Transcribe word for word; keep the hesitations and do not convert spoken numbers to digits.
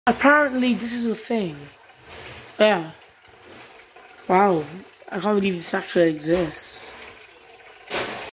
Apparently, this is a thing. Yeah. Wow. I can't believe this actually exists.